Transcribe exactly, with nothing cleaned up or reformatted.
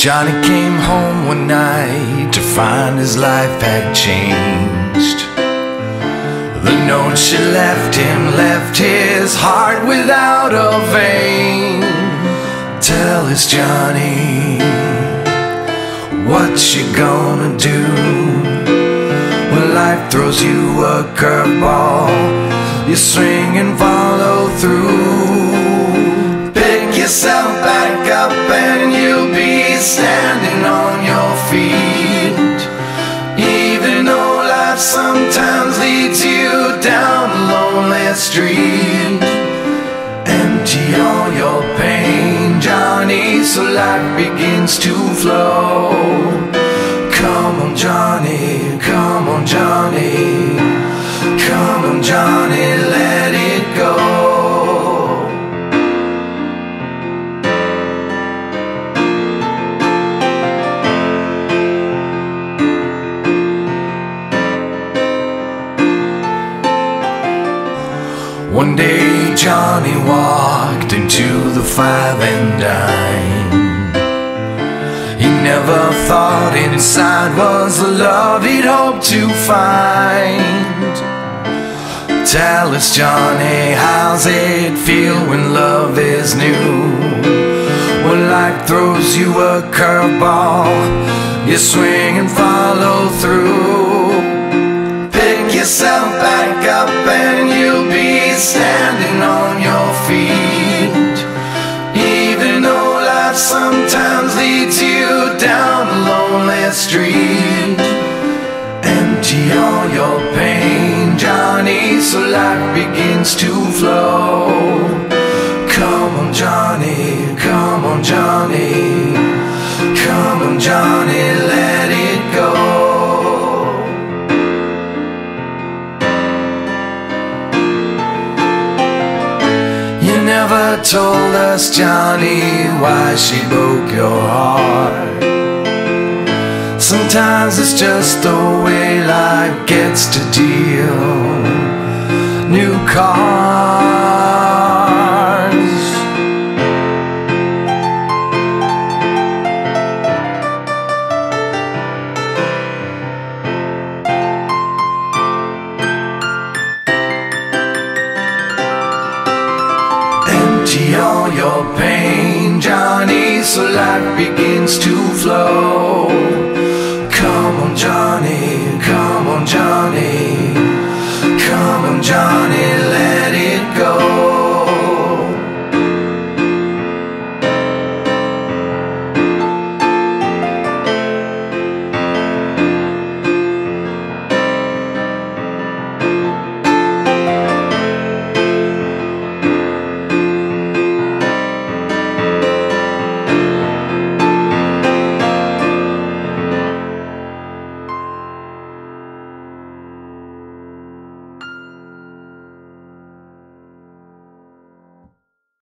Johnny came home one night to find his life had changed. The note she left him left his heart without a vein. Tell us, Johnny, what you gonna do when life throws you a curveball? You swing and follow through. Pick yourself back up and you'll be standing on your feet. Even though life sometimes leads you down a lonely street. Empty all your pain, Johnny, so life begins to flow. Come on, Johnny, come on, Johnny, come on, Johnny, let it go. One day Johnny walked into the five and dime. He never thought inside was the love he'd hoped to find. Tell us, Johnny, how's it feel when love is new? When life throws you a curveball, you swing and follow through. Pick yourself back up and you'll be standing on your feet. Even though life sometimes leads you down a lonely street. Empty all your pain, Johnny, so life begins to flow. Come on, Johnny, come on, Johnny, come on, Johnny, let it go. Never told us, Johnny, why she broke your heart. Sometimes it's just the way life gets to deal. New cars, empty all your pain, Johnny, so life begins to flow.